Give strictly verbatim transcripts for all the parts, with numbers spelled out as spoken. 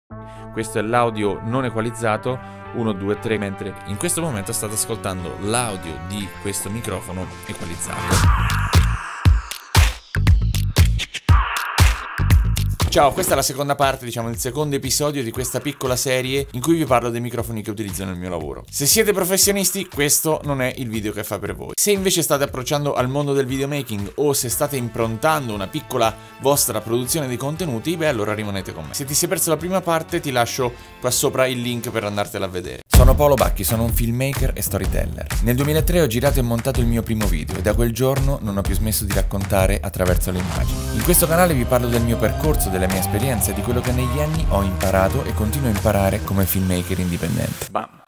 Questo è l'audio non equalizzato, uno, due, tre, mentre in questo momento state ascoltando l'audio di questo microfono equalizzato. Ciao, questa è la seconda parte, diciamo il secondo episodio di questa piccola serie in cui vi parlo dei microfoni che utilizzo nel mio lavoro. Se siete professionisti, questo non è il video che fa per voi. Se invece state approcciando al mondo del videomaking o se state improntando una piccola vostra produzione di contenuti, beh allora rimanete con me. Se ti sei perso la prima parte ti lascio qua sopra il link per andartela a vedere. Sono Paolo Bacchi, sono un filmmaker e storyteller. Nel duemilatré ho girato e montato il mio primo video e da quel giorno non ho più smesso di raccontare attraverso le immagini. In questo canale vi parlo del mio percorso, delle mie esperienze, di quello che negli anni ho imparato e continuo a imparare come filmmaker indipendente. Bam!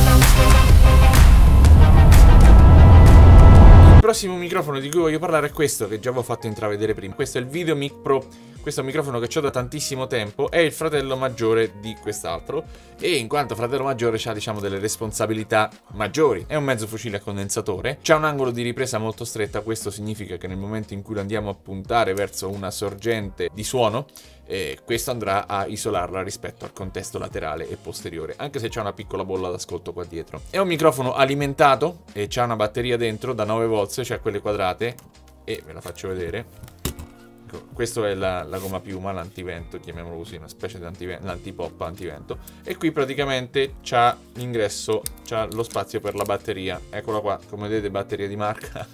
Il prossimo microfono di cui voglio parlare è questo, che già avevo fatto intravedere prima. Questo è il Videomic Pro. Questo è un microfono che ho da tantissimo tempo, è il fratello maggiore di quest'altro e in quanto fratello maggiore ha, diciamo, delle responsabilità maggiori. È un mezzo fucile a condensatore, c'ha un angolo di ripresa molto stretta, questo significa che nel momento in cui lo andiamo a puntare verso una sorgente di suono, eh, questo andrà a isolarla rispetto al contesto laterale e posteriore, anche se c'è una piccola bolla d'ascolto qua dietro. È un microfono alimentato e c'ha una batteria dentro da nove volt, cioè quelle quadrate, e ve la faccio vedere. Questo è la, la gomma piuma, l'antivento, chiamiamolo così, una specie di antivento, l'antipop antivento. E qui praticamente c'ha l'ingresso, c'ha lo spazio per la batteria. Eccola qua, come vedete, batteria di marca.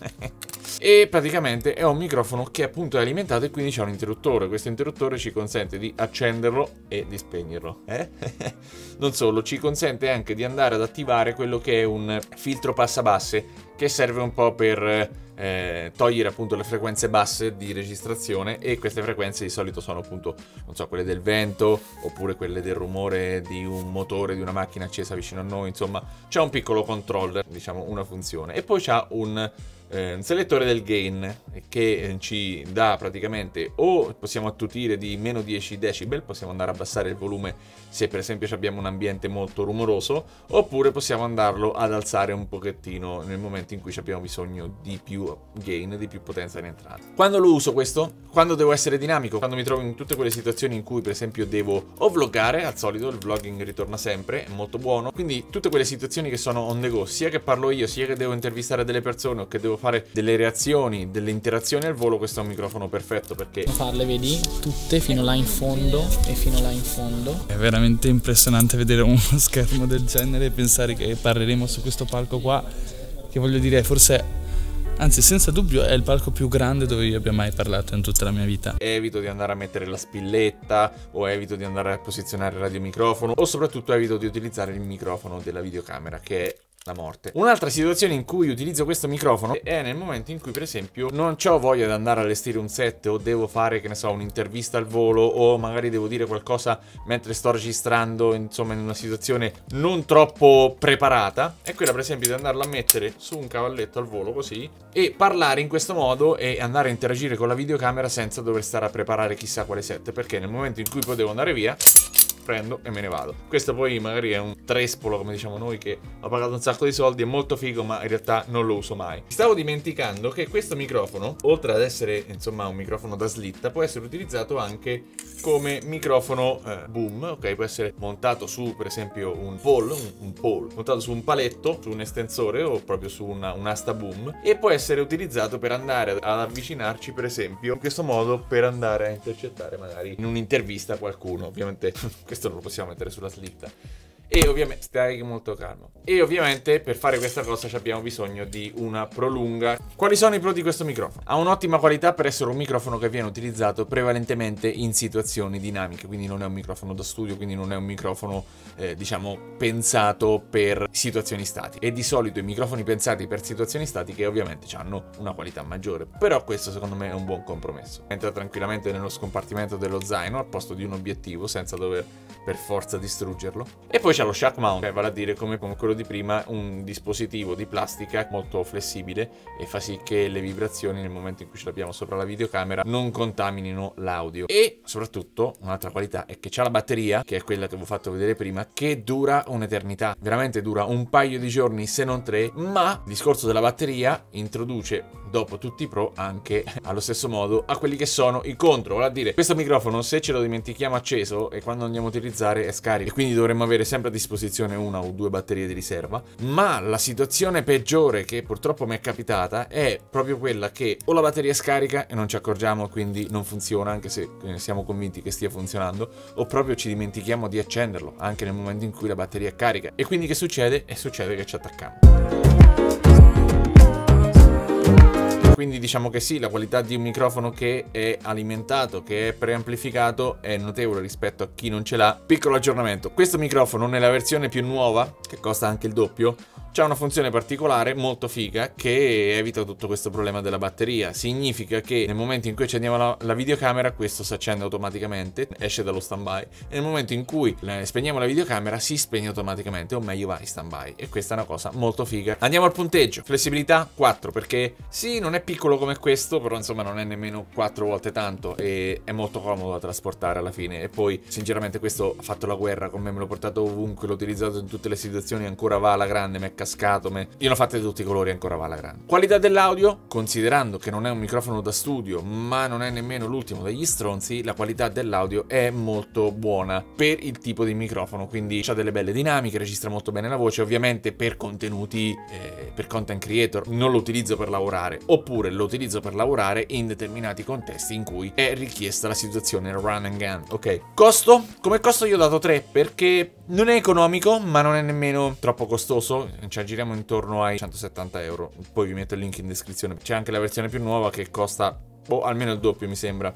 E praticamente è un microfono che appunto è alimentato e quindi c'è un interruttore. Questo interruttore ci consente di accenderlo e di spegnerlo. Eh? Non solo, ci consente anche di andare ad attivare quello che è un filtro passabasse, che serve un po' per eh, togliere appunto le frequenze basse di registrazione, e queste frequenze di solito sono appunto, non so, quelle del vento oppure quelle del rumore di un motore, di una macchina accesa vicino a noi. Insomma, c'è un piccolo controller, diciamo una funzione, e poi c'ha un Eh, un selettore del gain che eh, ci dà praticamente, o possiamo attutire di meno dieci decibel, possiamo andare a abbassare il volume se per esempio abbiamo un ambiente molto rumoroso, oppure possiamo andarlo ad alzare un pochettino nel momento in cui abbiamo bisogno di più gain, di più potenza in entrata. Quando lo uso questo? Quando devo essere dinamico, quando mi trovo in tutte quelle situazioni in cui per esempio devo o vloggare, al solito il vlogging ritorna sempre, è molto buono, quindi tutte quelle situazioni che sono on the go, sia che parlo io, sia che devo intervistare delle persone o che devo fare delle reazioni, delle interazioni al volo, questo è un microfono perfetto perché farle, vedi, tutte fino là in fondo e fino là in fondo. È veramente impressionante vedere uno schermo del genere e pensare che parleremo su questo palco qua, che voglio dire, forse, anzi senza dubbio è il palco più grande dove io abbia mai parlato in tutta la mia vita. Evito di andare a mettere la spilletta, o evito di andare a posizionare il radiomicrofono, o soprattutto evito di utilizzare il microfono della videocamera, che è la morte. Un'altra situazione in cui utilizzo questo microfono è nel momento in cui per esempio non ho voglia di andare a allestire un set, o devo fare, che ne so, un'intervista al volo, o magari devo dire qualcosa mentre sto registrando, insomma in una situazione non troppo preparata. È quella per esempio di andarla a mettere su un cavalletto al volo così e parlare in questo modo e andare a interagire con la videocamera senza dover stare a preparare chissà quale set, perché nel momento in cui poi devo andare via prendo e me ne vado. Questo poi magari è un trespolo, come diciamo noi, che ho pagato un sacco di soldi, è molto figo, ma in realtà non lo uso mai. Stavo dimenticando che questo microfono, oltre ad essere insomma un microfono da slitta, può essere utilizzato anche come microfono eh, boom, ok? Può essere montato su per esempio un pole, un, un pole, montato su un paletto, su un estensore o proprio su una, un'asta boom, e può essere utilizzato per andare ad avvicinarci per esempio in questo modo per andare a intercettare magari in un'intervista qualcuno. Ovviamente questo non lo possiamo mettere sulla slitta. E ovviamente, stai molto calmo. E ovviamente per fare questa cosa abbiamo bisogno di una prolunga. Quali sono i pro di questo microfono? Ha un'ottima qualità per essere un microfono che viene utilizzato prevalentemente in situazioni dinamiche, quindi non è un microfono da studio, quindi non è un microfono eh, diciamo pensato per situazioni statiche. E di solito i microfoni pensati per situazioni statiche ovviamente hanno una qualità maggiore, però questo secondo me è un buon compromesso. Entra tranquillamente nello scompartimento dello zaino al posto di un obiettivo senza dover per forza distruggerlo. E poi c'è c'è lo shock mount, che vale a dire come, come quello di prima, un dispositivo di plastica molto flessibile e fa sì che le vibrazioni nel momento in cui ce l'abbiamo sopra la videocamera non contaminino l'audio. E soprattutto un'altra qualità è che c'ha la batteria, che è quella che vi ho fatto vedere prima, che dura un'eternità, veramente dura un paio di giorni se non tre. Ma il discorso della batteria introduce, dopo tutti i pro, anche allo stesso modo a quelli che sono i contro. Vale a dire, questo microfono, se ce lo dimentichiamo acceso e quando andiamo a utilizzare è scarico, e quindi dovremmo avere sempre a disposizione una o due batterie di riserva. Ma la situazione peggiore che purtroppo mi è capitata è proprio quella che o la batteria è scarica e non ci accorgiamo, quindi non funziona anche se siamo convinti che stia funzionando, o proprio ci dimentichiamo di accenderlo anche nel momento in cui la batteria è carica. E quindi che succede? E succede che ci attacchiamo. Quindi diciamo che sì, la qualità di un microfono che è alimentato, che è preamplificato, è notevole rispetto a chi non ce l'ha. Piccolo aggiornamento: questo microfono nella versione più nuova, che costa anche il doppio, c'ha una funzione particolare molto figa che evita tutto questo problema della batteria. Significa che nel momento in cui accendiamo la, la videocamera, questo si accende automaticamente, esce dallo standby, e nel momento in cui spegniamo la videocamera si spegne automaticamente, o meglio va in standby, e questa è una cosa molto figa. Andiamo al punteggio. Flessibilità quattro, perché sì, non è piccolo come questo, però insomma non è nemmeno quattro volte tanto e è molto comodo da trasportare alla fine. E poi sinceramente questo ha fatto la guerra con me, me l'ho portato ovunque, l'ho utilizzato in tutte le situazioni, ancora va alla grande, mi è cascato, me... io l'ho fatta di tutti i colori, ancora va alla grande. Qualità dell'audio, considerando che non è un microfono da studio ma non è nemmeno l'ultimo degli stronzi, la qualità dell'audio è molto buona per il tipo di microfono, quindi ha delle belle dinamiche, registra molto bene la voce. Ovviamente per contenuti, eh, per content creator non lo utilizzo per lavorare, oppure lo utilizzo per lavorare in determinati contesti in cui è richiesta la situazione run and gun. Ok, costo? Come costo io ho dato tre, perché non è economico ma non è nemmeno troppo costoso, ci aggiriamo intorno ai centosettanta euro. Poi vi metto il link in descrizione. C'è anche la versione più nuova che costa oh, almeno il doppio, mi sembra.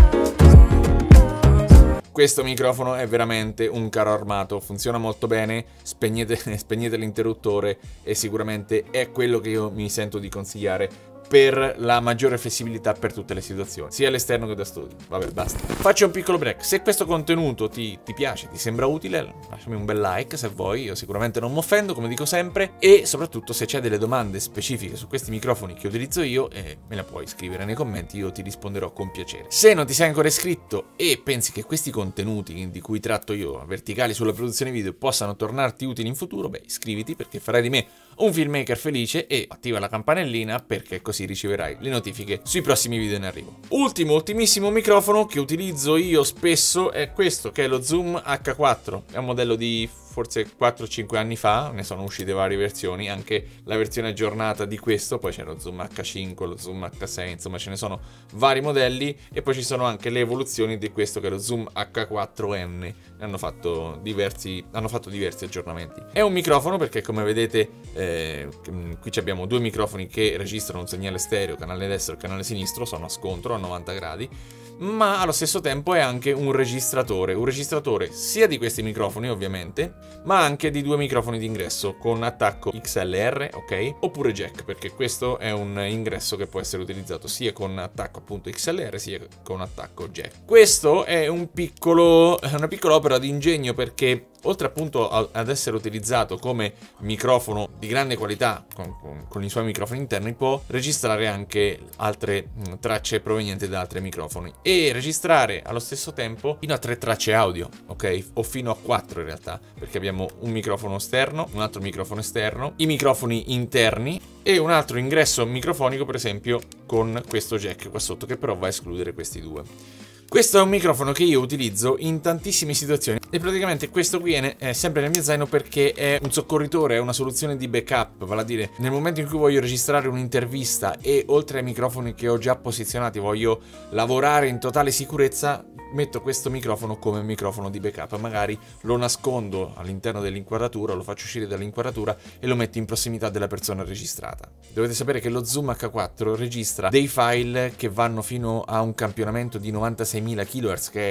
Questo microfono è veramente un carro armato, funziona molto bene, spegnete, spegnete l'interruttore e sicuramente è quello che io mi sento di consigliare per la maggiore flessibilità per tutte le situazioni, sia all'esterno che da studio. Vabbè, basta. Faccio un piccolo break. Se questo contenuto ti, ti piace, ti sembra utile, lasciami un bel like se vuoi, io sicuramente non mi offendo, come dico sempre, e soprattutto se c'è delle domande specifiche su questi microfoni che utilizzo io, eh, me la puoi scrivere nei commenti, io ti risponderò con piacere. Se non ti sei ancora iscritto e pensi che questi contenuti di cui tratto io, verticali sulla produzione video, possano tornarti utili in futuro, beh, iscriviti, perché farai di me un filmmaker felice, e attiva la campanellina perché così riceverai le notifiche sui prossimi video in arrivo. Ultimo, ultimissimo microfono che utilizzo io spesso è questo, che è lo Zoom H quattro. È un modello di forse quattro cinque anni fa, ne sono uscite varie versioni, anche la versione aggiornata di questo, poi c'è lo Zoom H cinque, lo Zoom H sei, insomma ce ne sono vari modelli, e poi ci sono anche le evoluzioni di questo che è lo Zoom H quattro N, ne hanno fatto diversi, hanno fatto diversi aggiornamenti. È un microfono perché, come vedete, eh, qui abbiamo due microfoni che registrano un segnale stereo, canale destro e canale sinistro, sono a scontro a novanta gradi, ma allo stesso tempo è anche un registratore, un registratore sia di questi microfoni ovviamente, ma anche di due microfoni d'ingresso con attacco X L R, ok? Oppure jack, perché questo è un ingresso che può essere utilizzato sia con attacco appunto X L R sia con attacco jack. Questo è un piccolo, una piccola opera di ingegno, perché oltre appunto ad essere utilizzato come microfono di grande qualità con, con, con i suoi microfoni interni, può registrare anche altre mh, tracce provenienti da altri microfoni e registrare allo stesso tempo fino a tre tracce audio, ok? O fino a quattro in realtà, perché abbiamo un microfono esterno, un altro microfono esterno, i microfoni interni e un altro ingresso microfonico, per esempio con questo jack qua sotto, che però va a escludere questi due. Questo è un microfono che io utilizzo in tantissime situazioni e praticamente questo qui è, è sempre nel mio zaino perché è un soccorritore, è una soluzione di backup, vale a dire nel momento in cui voglio registrare un'intervista e oltre ai microfoni che ho già posizionati voglio lavorare in totale sicurezza, metto questo microfono come microfono di backup, magari lo nascondo all'interno dell'inquadratura, lo faccio uscire dall'inquadratura e lo metto in prossimità della persona registrata. Dovete sapere che lo Zoom H quattro registra dei file che vanno fino a un campionamento di novantaseimila kilohertz, che è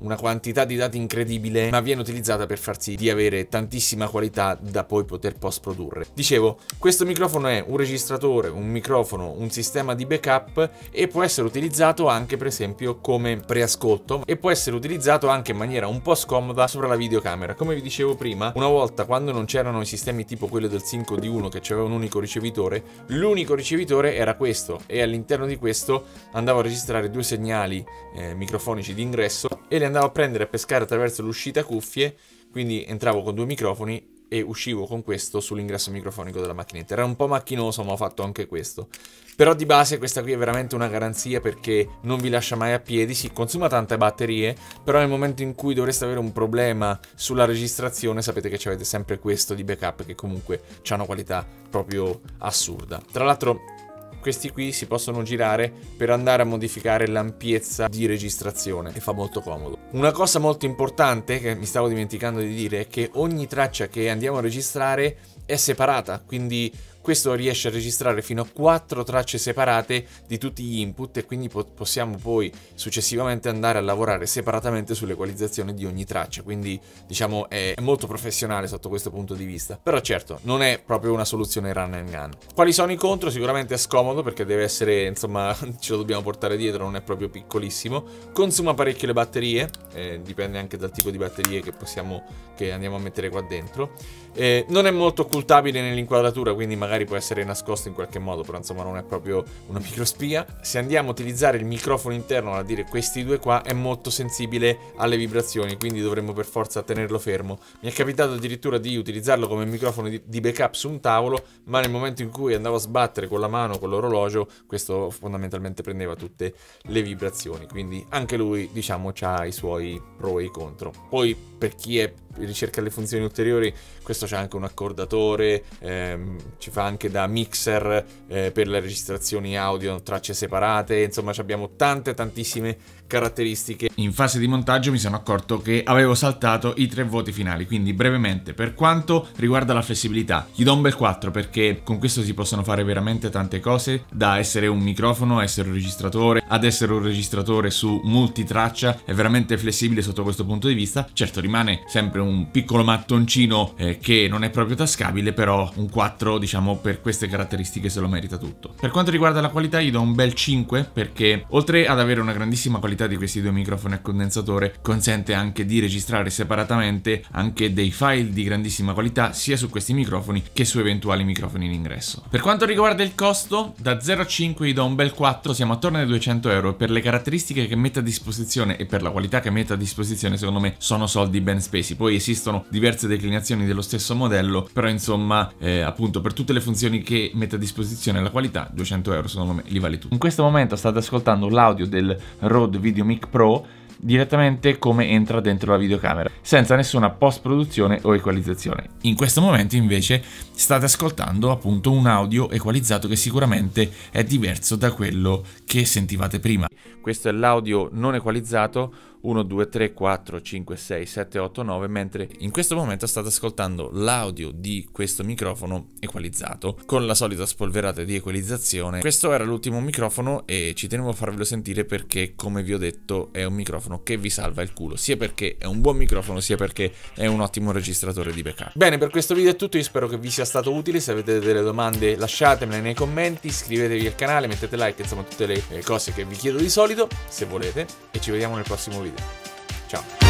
una quantità di dati incredibile, ma viene utilizzata per far sì di avere tantissima qualità da poi poter post produrre. Dicevo, questo microfono è un registratore, un microfono, un sistema di backup e può essere utilizzato anche per esempio come preascolto e può essere utilizzato anche in maniera un po' scomoda sopra la videocamera. Come vi dicevo prima, una volta quando non c'erano i sistemi tipo quello del cinque D uno che aveva un unico ricevitore, l'unico ricevitore era questo e all'interno di questo andavo a registrare due segnali eh, microfonici di ingresso e li andavo a prendere e pescare attraverso l'uscita cuffie, quindi entravo con due microfoni e uscivo con questo sull'ingresso microfonico della macchinetta. Era un po' macchinoso, ma ho fatto anche questo. Però di base questa qui è veramente una garanzia perché non vi lascia mai a piedi, si consuma tante batterie, però nel momento in cui dovreste avere un problema sulla registrazione sapete che avete sempre questo di backup che comunque ha una qualità proprio assurda. Tra l'altro questi qui si possono girare per andare a modificare l'ampiezza di registrazione e fa molto comodo. Una cosa molto importante che mi stavo dimenticando di dire è che ogni traccia che andiamo a registrare è separata, quindi questo riesce a registrare fino a quattro tracce separate di tutti gli input e quindi po- possiamo poi successivamente andare a lavorare separatamente sull'equalizzazione di ogni traccia, quindi diciamo è molto professionale sotto questo punto di vista. Però certo, non è proprio una soluzione run and gun. Quali sono i contro? Sicuramente è scomodo perché deve essere, insomma, ce lo dobbiamo portare dietro, non è proprio piccolissimo. Consuma parecchio le batterie, eh, dipende anche dal tipo di batterie che possiamo, che andiamo a mettere qua dentro. Eh, non è molto occultabile nell'inquadratura, quindi magari può essere nascosto in qualche modo, però insomma non è proprio una microspia. Se andiamo a utilizzare il microfono interno, a dire questi due qua, è molto sensibile alle vibrazioni, quindi dovremmo per forza tenerlo fermo. Mi è capitato addirittura di utilizzarlo come microfono di, di backup su un tavolo, ma nel momento in cui andavo a sbattere con la mano, con l'orologio, questo fondamentalmente prendeva tutte le vibrazioni, quindi anche lui diciamo ha i suoi pro e i contro. Poi per chi è ricerca le funzioni ulteriori, questo c'è anche un accordatore, ehm, ci fa anche da mixer eh, per le registrazioni audio, tracce separate, insomma abbiamo tante tantissime caratteristiche. In fase di montaggio mi sono accorto che avevo saltato i tre voti finali, quindi brevemente per quanto riguarda la flessibilità gli do un bel quattro perché con questo si possono fare veramente tante cose, da essere un microfono a essere un registratore, ad essere un registratore su multitraccia, è veramente flessibile sotto questo punto di vista. Certo rimane sempre un piccolo mattoncino eh, che non è proprio tascabile, però un quattro diciamo per queste caratteristiche se lo merita tutto. Per quanto riguarda la qualità gli do un bel cinque perché oltre ad avere una grandissima qualità di questi due microfoni a condensatore consente anche di registrare separatamente anche dei file di grandissima qualità sia su questi microfoni che su eventuali microfoni in ingresso. Per quanto riguarda il costo, da zero a cinque gli do un bel quattro, siamo attorno ai duecento euro e per le caratteristiche che mette a disposizione e per la qualità che mette a disposizione secondo me sono soldi ben spesi. Poi esistono diverse declinazioni dello stesso modello, però insomma eh, appunto per tutte le funzioni che mette a disposizione la qualità duecento euro secondo me li vale tutto. In questo momento state ascoltando l'audio del Rode VideoMic Pro direttamente come entra dentro la videocamera, senza nessuna post-produzione o equalizzazione. In questo momento invece state ascoltando appunto un audio equalizzato che sicuramente è diverso da quello che sentivate prima. Questo è l'audio non equalizzato uno, due, tre, quattro, cinque, sei, sette, otto, nove, mentre in questo momento state ascoltando l'audio di questo microfono equalizzato con la solita spolverata di equalizzazione. Questo era l'ultimo microfono e ci tenevo a farvelo sentire perché, come vi ho detto, è un microfono che vi salva il culo, sia perché è un buon microfono sia perché è un ottimo registratore di backup. Bene, per questo video è tutto, io spero che vi sia stato utile. Se avete delle domande lasciatemele nei commenti, iscrivetevi al canale, mettete like, insomma tutte le cose che vi chiedo di solito se volete, e ci vediamo nel prossimo video. Ciao.